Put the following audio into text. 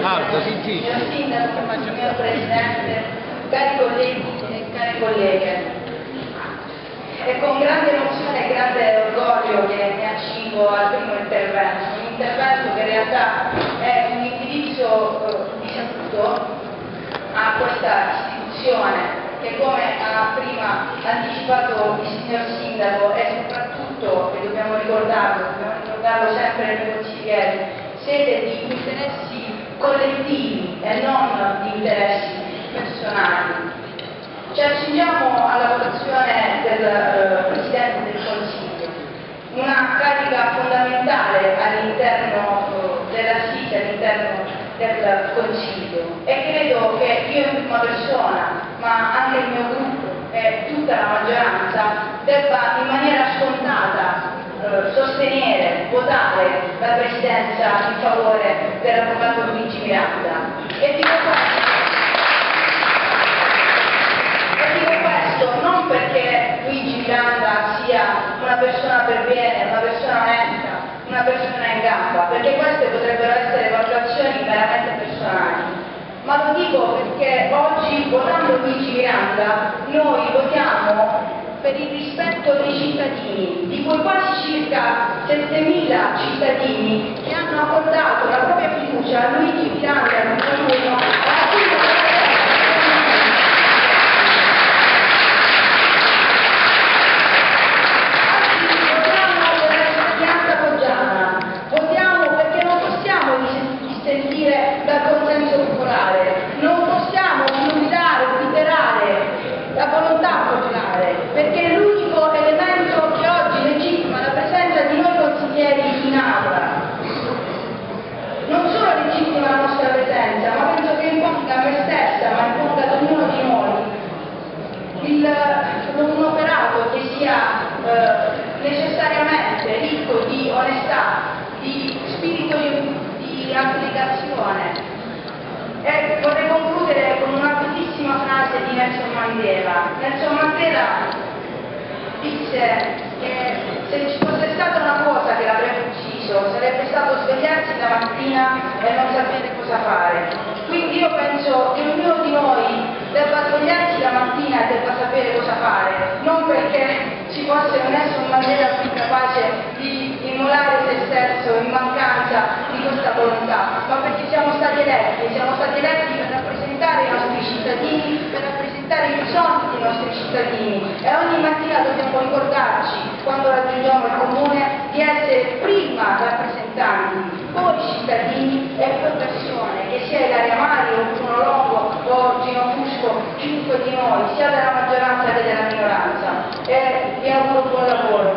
Signor Sindaco, signor Presidente, cari colleghi e care colleghe, è con grande emozione e grande orgoglio che mi accingo al primo intervento, un intervento che in realtà è un indirizzo di saluto a questa istituzione che, come ha prima anticipato il signor Sindaco, è soprattutto, e dobbiamo ricordarlo sempre nei consiglieri, sede di interessi collettivi e non di interessi personali. Ci accingiamo alla votazione del Presidente del Consiglio, una carica fondamentale all'interno della SIT, all'interno del Consiglio, e credo che io in prima persona, ma anche il mio gruppo e tutta la maggioranza debba in maniera scontata sostenere, votare la Presidenza in favore dell'Avvocato Luigi Miranda. E dico questo non perché Luigi Miranda sia una persona per bene, una persona onesta, una persona in gamba, perché queste potrebbero essere valutazioni meramente personali, ma lo dico perché oggi, votando Luigi Miranda, noi votiamo per il rispetto dei cittadini, di quei quasi circa 7.000 cittadini che hanno accordato la propria fiducia a Luigi Miranda nel giorno votiamo perché non possiamo dissentire dal consenso popolare, non possiamo obliterare la volontà popolare, perché è l'unico elemento che oggi legittima la presenza di noi consiglieri in aula. Non solo legittima la nostra presenza, ma penso che imponga a me stessa, ma imponga ad ognuno di noi un operato che sia necessariamente ricco di onestà, di spirito di applicazione. E vorrei concludere con una bellissima frase di Nelson Mandela. Nelson Mandela disse che se ci fosse stata una cosa che l'avrebbe ucciso sarebbe stato svegliarsi la mattina e non sapere cosa fare. Quindi io penso che ognuno di noi debba svegliarsi la mattina e debba sapere cosa fare, non perché ci fosse un Nelson Mandela più capace di immolare se stesso in mancanza di questa volontà, ma perché siamo stati eletti per rappresentare i nostri cittadini, per rappresentare i bisogni dei nostri cittadini, e ogni mattina dobbiamo ricordarci, quando raggiungiamo il comune, di essere prima rappresentanti, poi cittadini e poi persone, che sia Ilaria Mari o Bruno Longo o Gino Fusco, chiunque di noi, sia della maggioranza che della minoranza. E vi auguro buon lavoro.